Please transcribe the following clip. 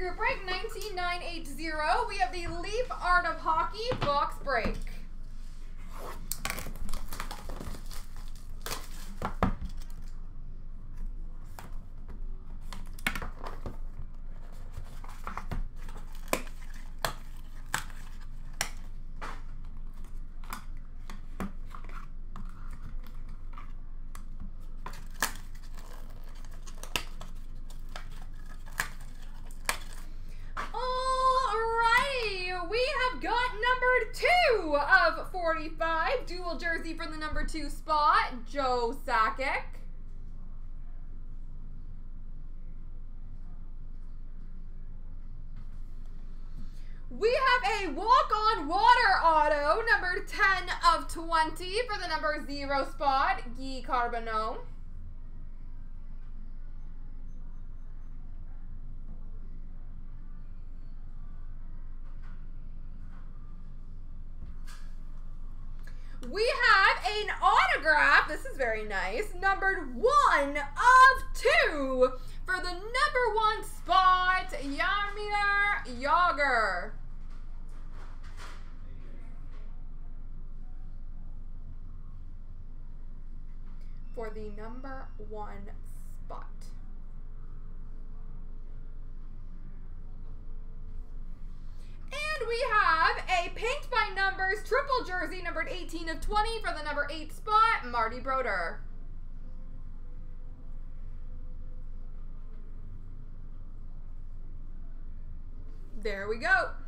Group break 19980. We have the Leaf Art of Hockey box break. Number 2 of 45, dual jersey for the number 2 spot, Joe Sakic. We have a walk-on water auto, number 10 of 20 for the number 0 spot, Guy Carbonneau. We have an autograph, this is very nice, numbered 1 of 2 for the number 1 spot, Jaromir Jagr. For the number 1 spot. And we have a paint by numbers triple jersey numbered 18 of 20 for the number 8 spot, Marty Brodeur. There we go.